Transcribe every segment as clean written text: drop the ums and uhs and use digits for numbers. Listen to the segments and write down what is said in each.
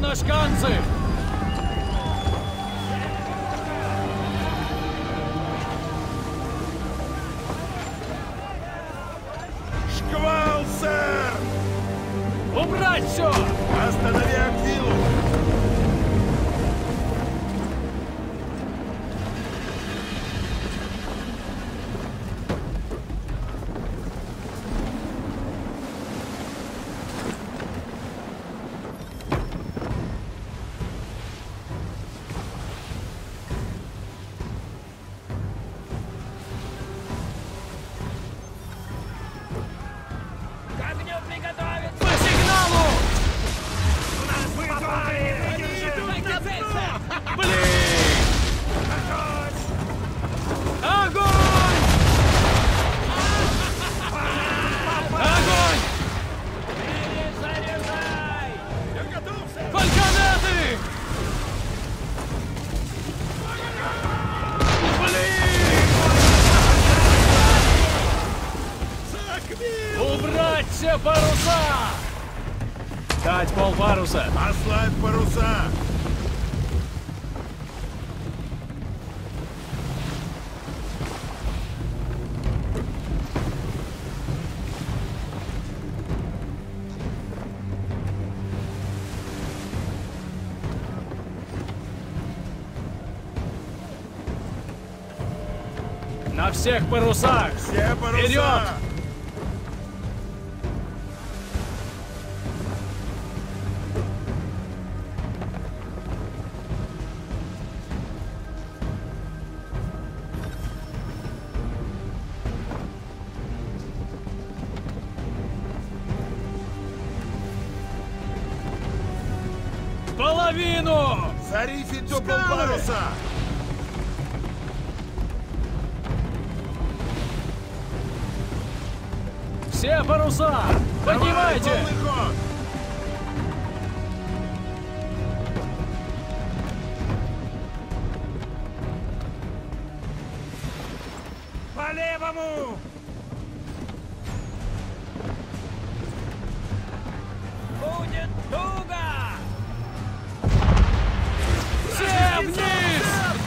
на шканцы! Шквал, сэр! Убрать все! Останови Аквилу! Все паруса! Дать полпаруса! Ослабь паруса! На всех парусах! Все паруса! Вперед! Половину! Зарифи теплого паруса! Все паруса! Поднимайте! Давай, полный ход! По левому! Будет туго! Все вниз!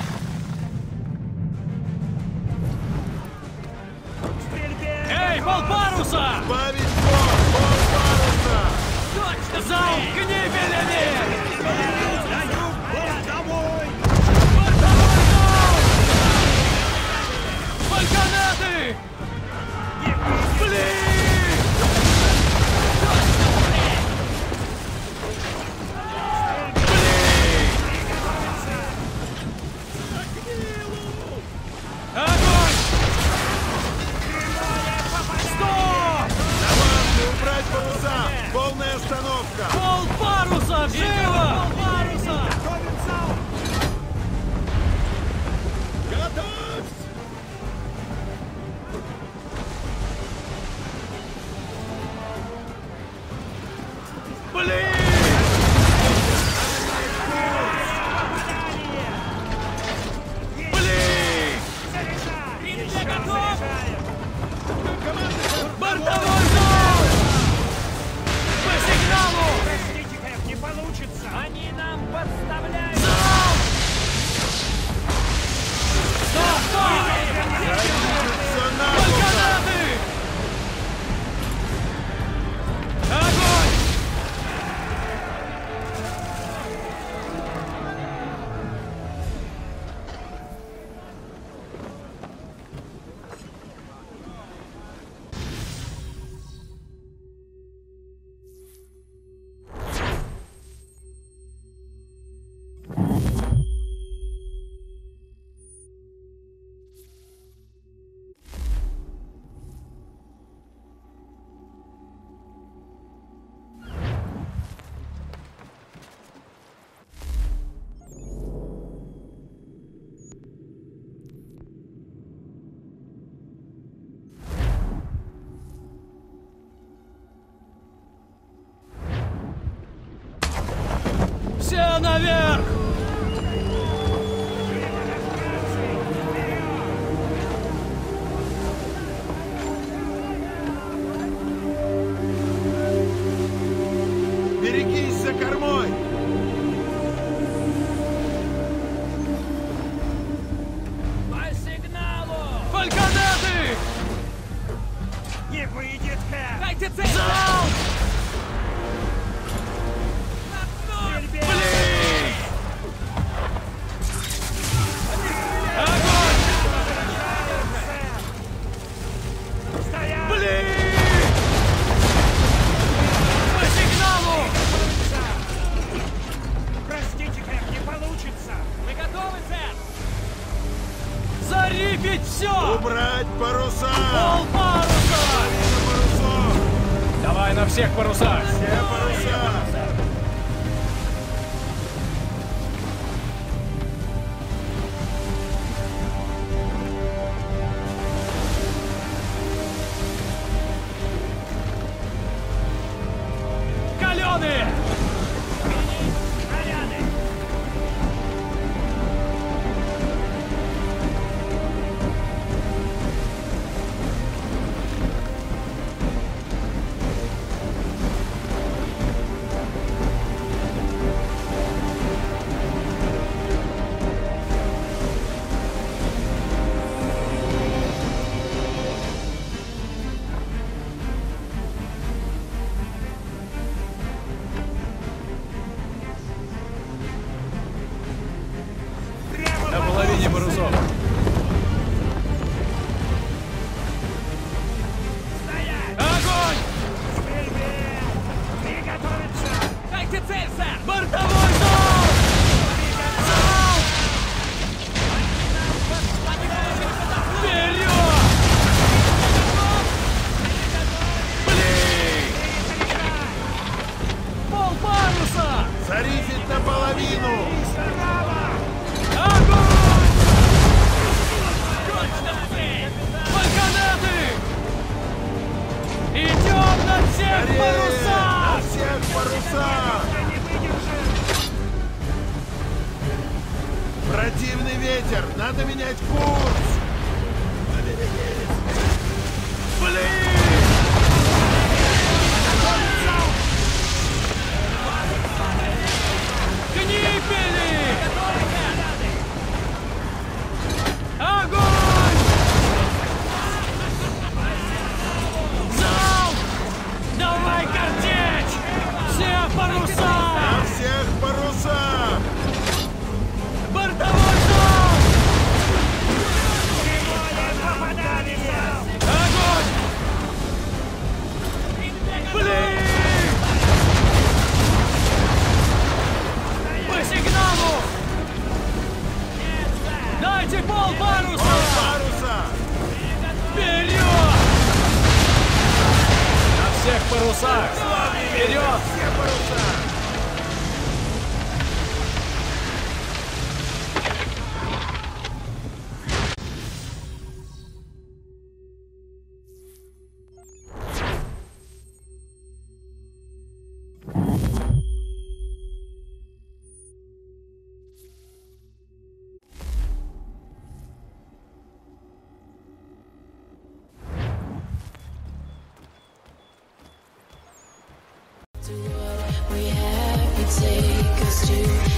Эй, полпаруса! Бавить ход! Полпаруса! Точно! Замкни белями! Домой! Бортовой нос! Бальконеты! Блин! Огонь! Стоп! Давай, убрать паруса! Полная остановка! Полпаруса! Живо! Полпаруса! Готовь! Блин! Блин! Везде готов! Бортовой нос! По сигналу! Простите, Кэп, не получится! Они нам подставляют! Залп! Стоп! Стоп! Все на Бальконеты! Огонь! Все наверх! Берегись за кормой! Выпустить все! Убрать паруса! Пол паруса! Половина парусов! Давай на всех парусах! Все паруса! Каленые! На половине парусов. Огонь! Приготовиться! Дайте цель, сэр! Бортовой залп! Залп! Вперед! Блин! Пол паруса! Зарифить наполовину! Огонь! Точно в цель! Балконеты! Идем на всех Скорее! парусах! На всех парусах! Противный ветер! Надо менять курс! Блин! Книпели! Огонь! Залп! Давай картечь! Все паруса! На всех парусах! Бортовой залп! Огонь! Блин! По сигналу! Дайте пол паруса! Паруса! Вперед! На всех парусах! Вперед! Все паруса! We have to take us to